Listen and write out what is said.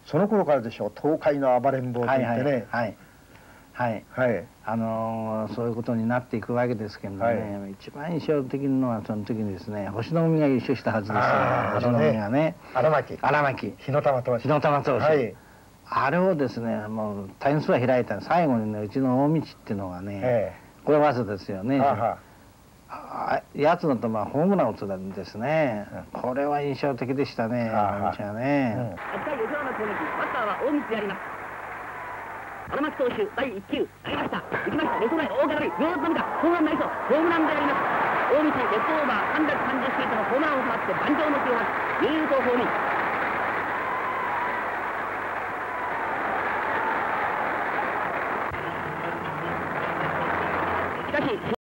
その頃からでしょう、東海の暴れん坊といってね。 そういうことになっていくわけですけどね、一番印象的なのはその時にですね、星の海が優勝したはずですよ。星の海がね、荒牧火の玉投手、あれをですね、もう点数は開いた最後にね、うちの大道っていうのがね、これわざですよね。やつのとホームランを打つんですね。これは印象的でしたね、大道がね。 8回吉原の攻撃、バッターは大道であります。荒牧投手第1球投げました。行きました。レフト前大空に両方飛びだ。ホームランになりそう。ホームランであります。大道レフトオーバー330フィートのホームランを放って盤上の9発悠々とホームイン。しかし